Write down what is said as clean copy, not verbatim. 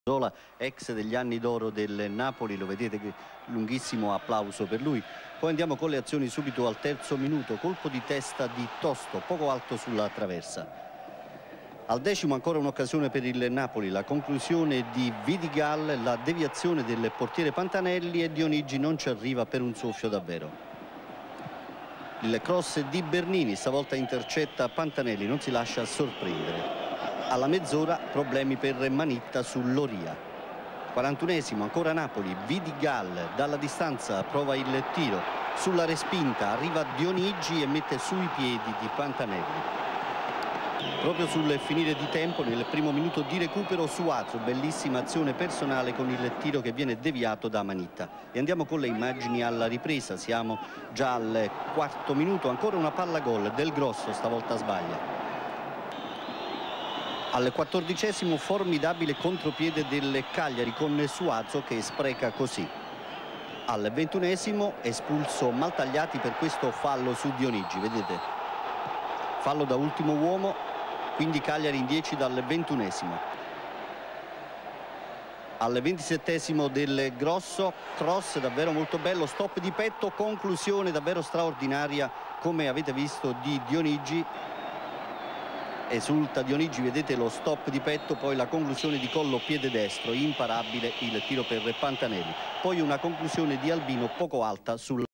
Zola, ex degli anni d'oro del Napoli, lo vedete che lunghissimo applauso per lui. Poi andiamo con le azioni subito al terzo minuto, colpo di testa di Tosto, poco alto sulla traversa. Al decimo ancora un'occasione per il Napoli, la conclusione di Vidigal, la deviazione del portiere Pantanelli e Dionigi non ci arriva per un soffio davvero. Il cross di Bernini, stavolta intercetta Pantanelli, non si lascia sorprendere. Alla mezz'ora problemi per Manitta sull'Oria. 41esimo, ancora Napoli, Vidigal dalla distanza prova il tiro, sulla respinta arriva Dionigi e mette sui piedi di Pantanelli. Proprio sul finire di tempo, nel primo minuto di recupero, Suazo, bellissima azione personale con il tiro che viene deviato da Manitta. E andiamo con le immagini alla ripresa, siamo già al quarto minuto, ancora una palla gol del Grosso, stavolta sbaglia. Al 14esimo formidabile contropiede del Cagliari con Suazo che spreca così. Al 21esimo espulso Maltagliati per questo fallo su Dionigi, vedete? Fallo da ultimo uomo, quindi Cagliari in 10 dal 21esimo. Al 27esimo del Grosso, cross davvero molto bello, stop di petto, conclusione davvero straordinaria come avete visto di Dionigi. Esulta Dionigi, vedete lo stop di petto, poi la conclusione di collo piede destro, imparabile il tiro per Pantanelli. Poi una conclusione di Albino poco alta sul